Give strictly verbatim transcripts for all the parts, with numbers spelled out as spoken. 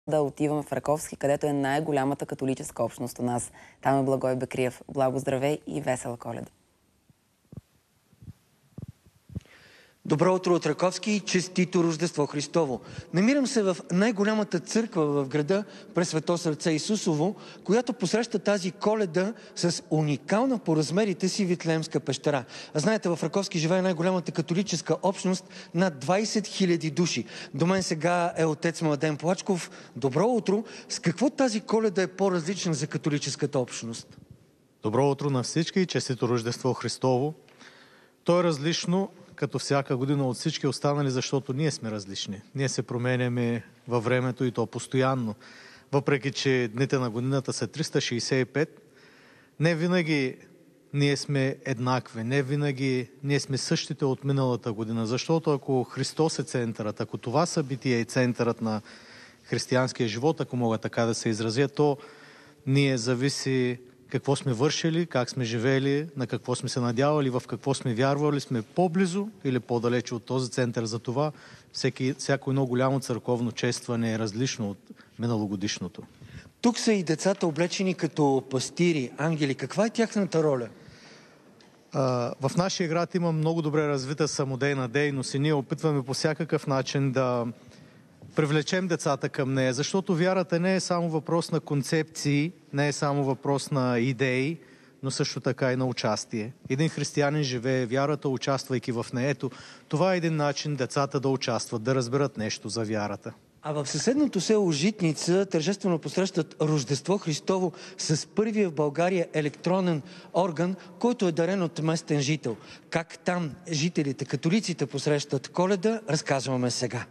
Да отиваме в Раковски, където е най-голямата католическа общност у нас. Там е Благой Бекриев. Благо здравей и весела Коледа! Добро утро от Раковски и честито Рождество Христово! Намирам се в най-голямата църква в града, Пресвето сърце Исусово, която посреща тази Коледа с уникална по размерите си Витлеемска пещера. Знаете, в Раковски живее най-голямата католическа общност, над двайсет хиляди души. До мен сега е отец Младен Плачков. Добро утро! С какво тази Коледа е по-различна за католическата общност? Добро утро на всички и честито Рождество Христово! То е различно като всяка година от всички останали, защото ние сме различни. Ние се променяме във времето и то постоянно. Въпреки че дните на годината са триста шейсет и пет, не винаги ние сме еднакви, не винаги ние сме същите от миналата година. Защото ако Христос е центърът, ако това събитие е центърът на християнския живот, ако мога така да се изразя, то ние зависи какво сме вършили, как сме живели, на какво сме се надявали, в какво сме вярвали, сме по-близо или по-далече от този център. За това всеки, всяко едно голямо църковно честване е различно от миналогодишното. Тук са и децата облечени като пастири, ангели. Каква е тяхната роля? А, в нашия град има много добре развита самодейна дейност и ние опитваме по всякакъв начин да привлечем децата към нея, защото вярата не е само въпрос на концепции, не е само въпрос на идеи, но също така и на участие. Един християнин живее вярата, участвайки в нея. Ето, това е един начин децата да участват, да разберат нещо за вярата. А в съседното село Житница тържествено посрещат Рождество Христово с първия в България електронен орган, който е дарен от местен жител. Как там жителите, католиците посрещат Коледа, разказваме сега.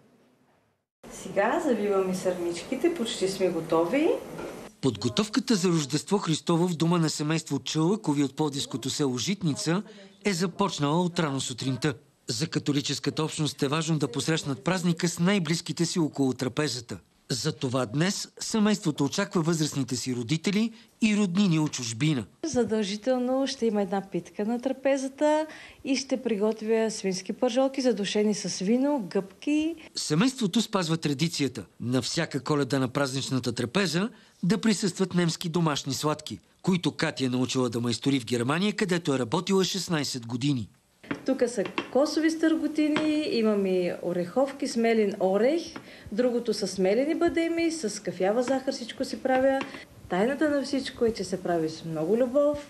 Сега завиваме сърничките, почти сме готови. Подготовката за Рождество Христово в дома на семейство Чълъкови от пловдивското село Житница е започнала от рано сутринта. За католическата общност е важно да посрещнат празника с най-близките си около трапезата. Затова днес семейството очаква възрастните си родители и роднини от чужбина. Задължително ще има една питка на трапезата и ще приготвя свински пържолки, задушени с вино, гъбки. Семейството спазва традицията на всяка Коледа на празничната трапеза да присъстват немски домашни сладки, които Катя е научила да майстори в Германия, където е работила шестнайсет години. Тук са кокосови стърготини, имаме ореховки, смелен орех, другото са смелени бадеми, с кафява захар всичко се правя. Тайната на всичко е, че се прави с много любов.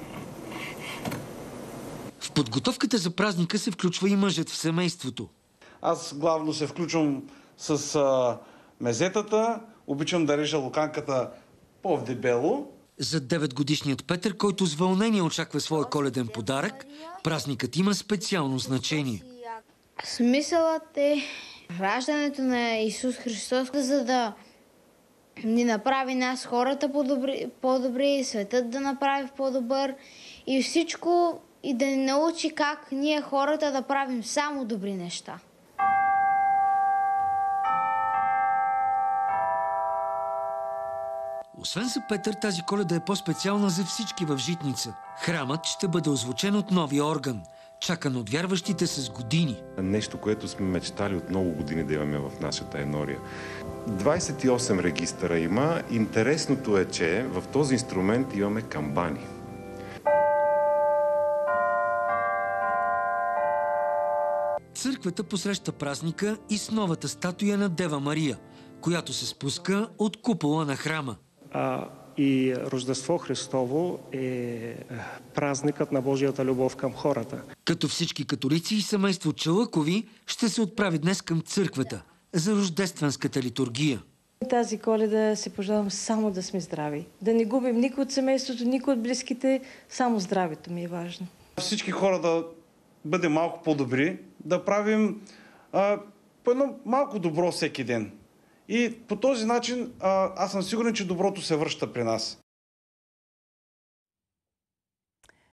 В подготовката за празника се включва и мъжът в семейството. Аз главно се включвам с а, мезетата, обичам да режа луканката по-вдебело. За деветгодишният Петър, който с вълнение очаква своя коледен подарък, празникът има специално значение. Смисълът е раждането на Исус Христос, за да ни направи нас хората по-добри, по-добри, светът да направи по-добър и всичко и да ни научи как ние хората да правим само добри неща. Освен за Петър, тази Коледа е по-специална за всички в Житница. Храмът ще бъде озвучен от новия орган, чакан от вярващите с години. Нещо, което сме мечтали от много години да имаме в нашата енория. двайсет и осем регистъра има. Интересното е, че в този инструмент имаме камбани. Църквата посреща празника и с новата статуя на Дева Мария, която се спуска от купола на храма. А, и Рождество Христово е празникът на Божията любов към хората. Като всички католици и семейство Чълъкови ще се отправи днес към църквата за рождественската литургия. Тази Коледа се пожелавам само да сме здрави. Да не губим никой от семейството, никой от близките, само здравето ми е важно. Всички хора да бъдем малко по-добри, да правим а, по едно малко добро всеки ден. И по този начин а, аз съм сигурен, че доброто се връща при нас.